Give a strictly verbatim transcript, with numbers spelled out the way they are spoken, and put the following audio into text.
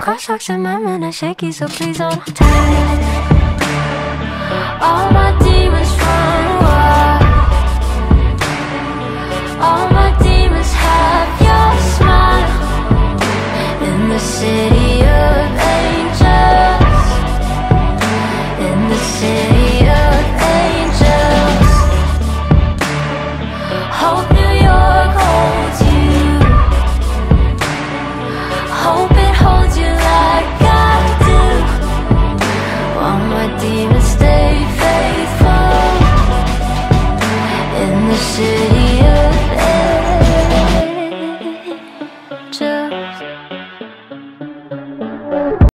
cross rocks and my mind are shaky, so please hold tight. All my demons run.